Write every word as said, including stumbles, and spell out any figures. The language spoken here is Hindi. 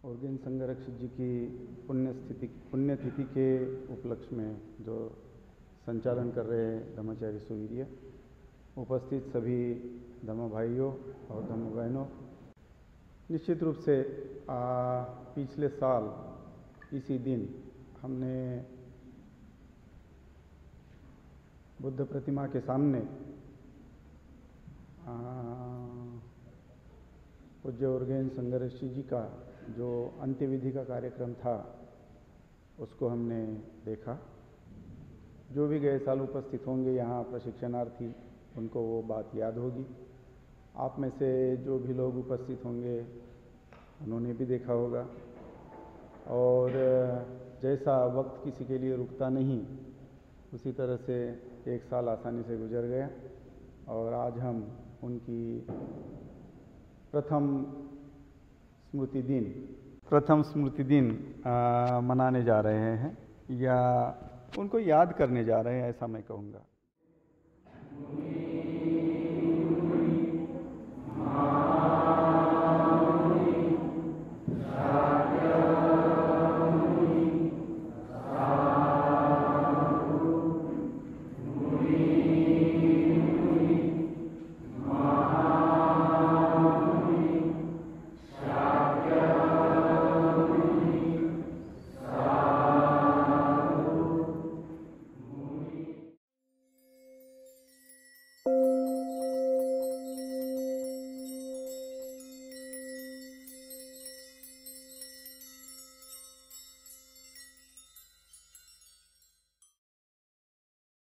उर्गेन संघरक्षक जी की पुण्यस्थिति पुण्यतिथि के उपलक्ष्य में जो संचालन कर रहे हैं धर्माचार्य सुवीर्य, उपस्थित सभी धर्म भाइयों और धर्म बहनों, निश्चित रूप से आ, पिछले साल इसी दिन हमने बुद्ध प्रतिमा के सामने पूज्य उर्गेन संघरक्षक जी का जो अंत्यविधि का कार्यक्रम था उसको हमने देखा। जो भी गए साल उपस्थित होंगे यहाँ प्रशिक्षणार्थी, उनको वो बात याद होगी। आप में से जो भी लोग उपस्थित होंगे उन्होंने भी देखा होगा। और जैसा वक्त किसी के लिए रुकता नहीं, उसी तरह से एक साल आसानी से गुजर गया और आज हम उनकी प्रथम स्मृति दिन प्रथम स्मृति दिन आ, मनाने जा रहे हैं या उनको याद करने जा रहे हैं, ऐसा मैं कहूँगा।